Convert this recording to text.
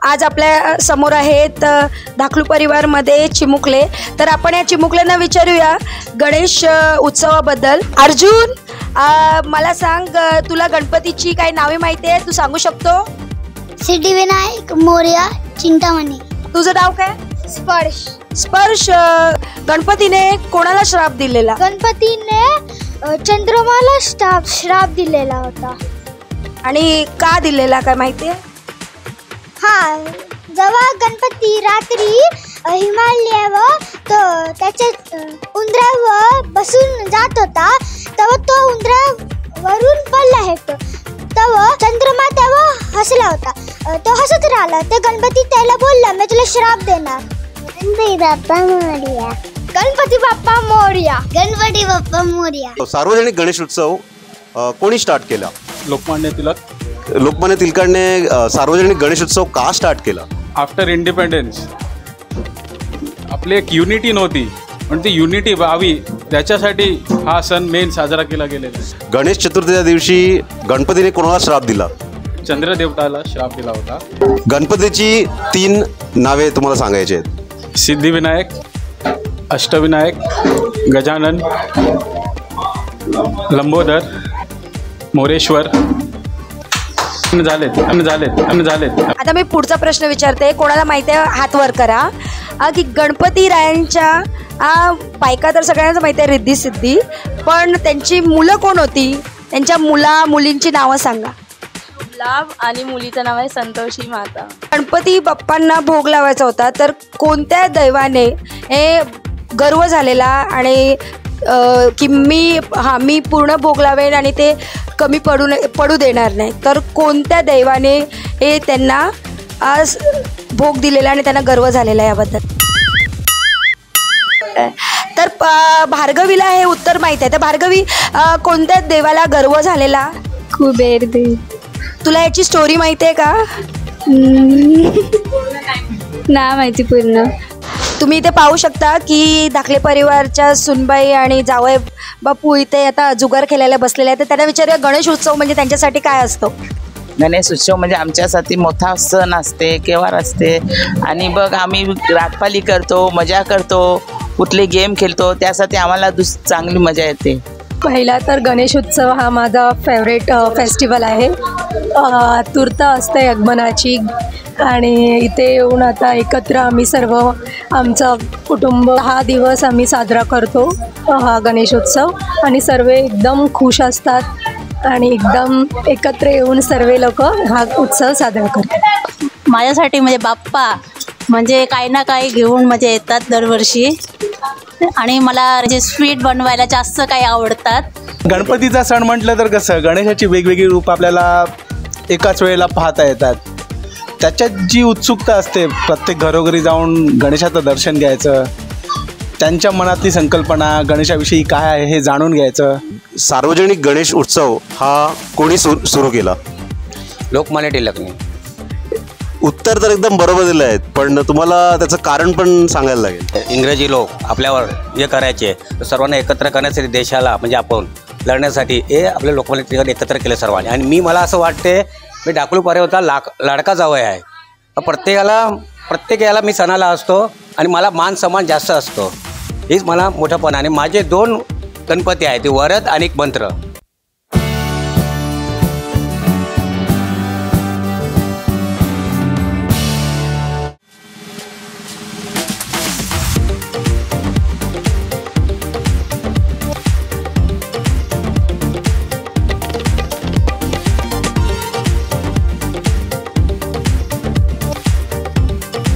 आज आपल्या समोर आहेत धाकलू परिवारमध्ये चिमुकले. तर आपण या चिमुकल्यांना विचारूया गणेश उत्सवाबद्दल. अर्जुन, मला सांग, तुला गणपतीची काही नावे माहिती आहे? तू सांगू शकतो? सिद्धिविनायक, मोरया, चिंतामणी. तुझं नाव काय? स्पर्श. स्पर्श, गणपतीने कोणाला श्राप दिलेला? गणपतीने चंद्रमाला श्राप दिलेला होता. आणि का दिलेला काय माहिती आहे? हा, जेव्हा गणपती रात्री हिमालयावर त्याच्या उंदरावर बसून जात होता, तेव्हा तो उंदरावरून पडला आहे. तेव्हा चंद्रमा तेव्हा हसला होता. तो हसत राहिला. ते गणपती त्याला बोलला, मी तुला श्राप देणार. गणपती बाप्पा मोरया. गणपती बाप्पा मोरया. गणपती बाप्पा मोरया. सार्वजनिक गणेश उत्सव कोणी स्टार्ट केला? लोकमान्य टिळक. लोकमान्य टिळकांनी सार्वजनिक गणेश उत्सव का स्टार्ट केला? आफ्टर इंडिपेंडन्स आपली एक युनिटी नव्हती, पण ती युनिटी व्हावी त्याच्यासाठी हा सण मेन साजरा केला गेलेला आहे. गणेश चतुर्थीच्या दिवशी गणपतीने कोणाला श्राप दिला? चंद्रदेवताला श्राप दिला होता. गणपतीची 3 नावे तुम्हाला सांगायची आहेत. सिद्धिविनायक, अष्टविनायक, गजानन, लंबोदर, मोरेश्वर. झालेत. आता मी पुढचा प्रश्न विचारते. कोणाला माहिती आहे हात वर करा. की गणपती रायांच्या बायका तर सगळ्यांना माहिती आहे, रिद्धी सिद्धी, पण त्यांची मुलं कोण होती? त्यांच्या मुलींची नावं सांगा. गुलाब आणि मुलीचं नाव आहे संतोषी माता. गणपती बाप्पांना भोग लावायचा होता, तर कोणत्या दैवाने हे गर्व झालेला आणि की मी पूर्ण भोग लावेन आणि ते कमी पडू देणार नाही, तर कोणत्या दैवाने हे त्यांना आज भोग दिलेला आणि त्यांना गर्व झालेला याबद्दल? तर भार्गवीला हे उत्तर माहिती आहे. तर भार्गवी, कोणत्या देवाला गर्व झालेला? कुबेर देव. तुला याची स्टोरी माहिती आहे का? नाही माहिती पूर्ण. तुम्ही इथे पाहू शकता की धाकले परिवारच्या सुनबाई आणि जावई बापू इथे आता जुगार खेळायला बसलेले आहेत. तर त्यांना विचारूया, गणेश उत्सव म्हणजे त्यांच्यासाठी काय असतो? गणेश उत्सव म्हणजे आमच्यासाठी मोठा सण असते, केवार असते. आणि बघ, आम्ही रातपाली करतो, मजा करतो, कुठले गेम खेळतो, त्यासाठी आम्हाला चांगली मजा येते. पहिला तर गणेश उत्सव हा माझा फेवरेट फेस्टिवल आहे. तूर्त असते आगमनाची आणि इथे येऊन आता एकत्र आम्ही सर्व आमचं कुटुंब हा दिवस आम्ही साजरा करतो, हा गणेश उत्सव. आणि सर्व एकदम खुश असतात आणि एकदम एकत्र येऊन सर्व लोक हा उत्सव साजरा करतात. माझ्यासाठी म्हणजे बाप्पा म्हणजे काही ना काही घेऊन म्हणजे येतात दरवर्षी. आणि मला म्हणजे स्वीट बनवायला जास्त काही आवडतात. गणपतीचा सण म्हटलं तर कसं, गणेशाची वेगवेगळी रूप आपल्याला एकाच वेळेला पाहता येतात. त्याच्यात जी उत्सुकता असते, प्रत्येक घरोघरी जाऊन गणेशाचं दर्शन घ्यायचं, त्यांच्या मनातली संकल्पना गणेशाविषयी काय आहे हे जाणून घ्यायचं. सार्वजनिक गणेश उत्सव हा कोणी सुरू केला? लोकमान्य टिळकने. उत्तर तर एकदम बरोबर दिलं आहे, पण तुम्हाला त्याचं कारण पण सांगायला लागेल. इंग्रजी लोक आपल्यावर हे करायचे, सर्वांना एकत्र करण्यासाठी, देशाला म्हणजे आपण लढण्यासाठी हे आपल्या लोकमान्य टिळकांनी एकत्र केले सर्वांनी. आणि मला असं वाटते, मी धाकलू परिवाराचा लाडका जावई आहे. प्रत्येक याला मी सणाला असतो आणि मला मान सन्मान जास्त असतो. हीच मला मोठंपण. आणि माझे 2 गणपती आहेत, ते वरद आणि एक मंत्र.